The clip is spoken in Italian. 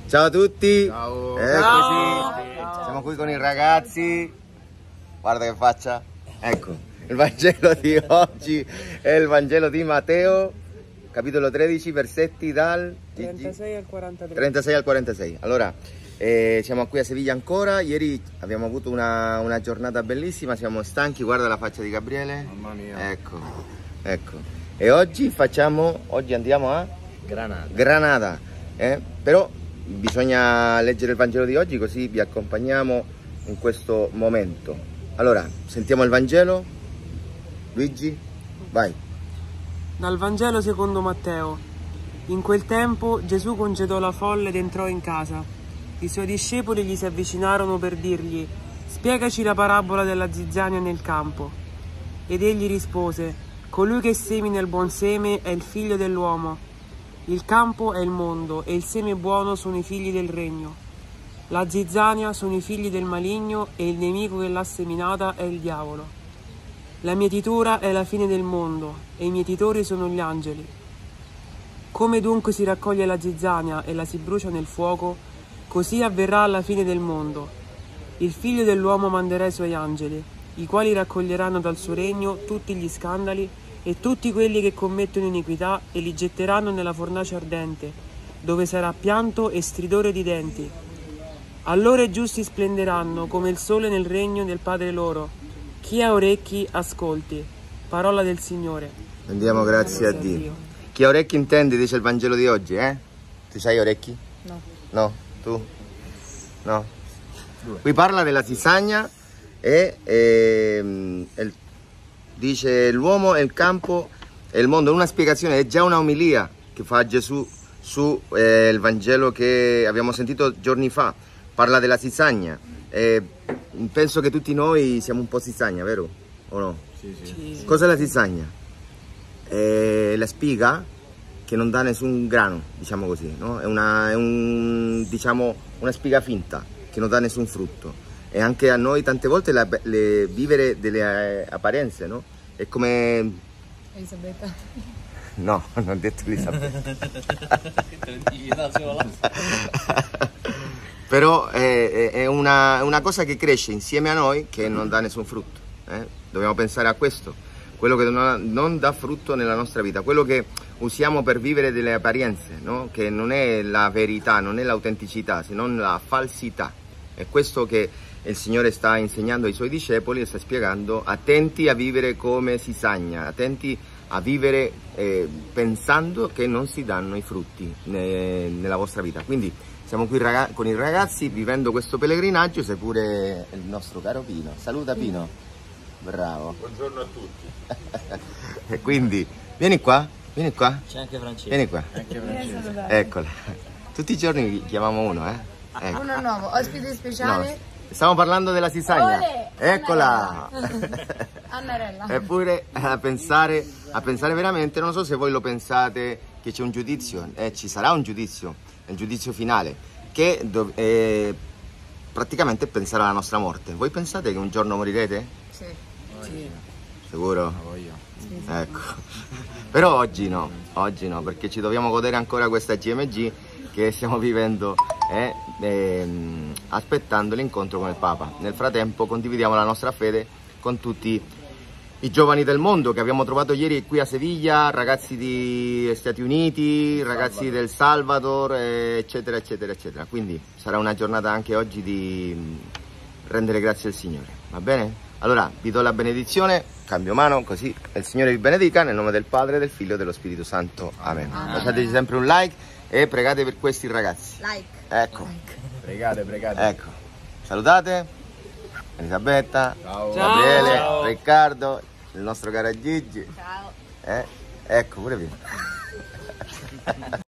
Ciao a tutti. Ciao. Eccoci. Siamo qui con i ragazzi. Guarda che faccia. Ecco, il Vangelo di oggi è il Vangelo di Matteo, capitolo 13, versetti dal 36 al 43. 36 al 46. Allora, siamo qui a Seviglia ancora. Ieri abbiamo avuto una giornata bellissima, siamo stanchi. Guarda la faccia di Gabriele. Mamma mia. Ecco, ecco. E oggi andiamo a Granada. Però bisogna leggere il Vangelo di oggi, così vi accompagniamo in questo momento. Allora, sentiamo il Vangelo. Luigi, vai. Dal Vangelo secondo Matteo. In quel tempo Gesù congedò la folla ed entrò in casa. I suoi discepoli gli si avvicinarono per dirgli: spiegaci la parabola della zizzania nel campo. Ed egli rispose: colui che semina il buon seme è il figlio dell'uomo. Il campo è il mondo e il seme buono sono i figli del regno. La zizzania sono i figli del maligno e il nemico che l'ha seminata è il diavolo. La mietitura è la fine del mondo e i mietitori sono gli angeli. Come dunque si raccoglie la zizzania e la si brucia nel fuoco, così avverrà alla fine del mondo. Il figlio dell'uomo manderà i suoi angeli, i quali raccoglieranno dal suo regno tutti gli scandali e tutti quelli che commettono iniquità e li getteranno nella fornace ardente, dove sarà pianto e stridore di denti. Allora i giusti splenderanno come il sole nel regno del Padre loro. Chi ha orecchi, ascolti. Parola del Signore. Andiamo, grazie a Dio. Chi ha orecchi intende, dice il Vangelo di oggi, eh? Tu hai orecchi? No. No? Tu? No? Qui parla della zizzania e dice l'uomo è il campo e il mondo. Una spiegazione, è già una omilia che fa Gesù su il Vangelo che abbiamo sentito giorni fa. Parla della zizzania. Penso che tutti noi siamo un po' zizzania, vero? O no? Sì. Cos'è la zizzania? È la spiga che non dà nessun grano, diciamo così, no? Diciamo, una spiga finta che non dà nessun frutto. E anche a noi tante volte vivere delle apparenze, no? È come... Elisabetta. No, non ho detto Elisabetta. Però è una cosa che cresce insieme a noi che non dà nessun frutto. Dobbiamo pensare a questo. Quello che non dà frutto nella nostra vita, quello che usiamo per vivere delle apparenze, no? Che non è la verità, non è l'autenticità, se non la falsità. È questo che il Signore sta insegnando ai Suoi discepoli e sta spiegando: attenti a vivere come si sagna, attenti a vivere pensando che non si danno i frutti nella vostra vita. Quindi siamo qui con i ragazzi vivendo questo pellegrinaggio, seppure il nostro caro Pino. Saluta Pino. Bravo. Buongiorno a tutti. E quindi, vieni qua. C'è anche Francesco. Vieni qua. Anche Francesco. Eccola. Tutti i giorni chiamiamo uno, Ecco. Uno nuovo, ospite speciale. No, stiamo parlando della zizzania. Olè, Eccola. Annarella. Eppure a pensare veramente, non so se voi lo pensate, che c'è un giudizio, ci sarà un giudizio, il giudizio finale, che praticamente pensare alla nostra morte. Voi pensate che un giorno morirete? Sì. Sicuro? Voglio. Ecco. Però oggi no, perché ci dobbiamo godere ancora questa GMG che stiamo vivendo aspettando l'incontro con il Papa. Nel frattempo condividiamo la nostra fede con tutti i giovani del mondo che abbiamo trovato ieri qui a Seviglia, ragazzi di Stati Uniti, ragazzi del Salvador, eccetera eccetera eccetera. Quindi sarà una giornata anche oggi di rendere grazie al Signore, va bene? Allora vi do la benedizione, cambio mano così il Signore vi benedica, nel nome del Padre, del Figlio e dello Spirito Santo, amen. Lasciateci sempre un like e pregate per questi ragazzi. Like. Ecco. Pregate. Ecco, salutate Elisabetta, Ciao. Gabriele, Ciao. Riccardo, il nostro caro Gigi. Ciao. Ecco, pure via.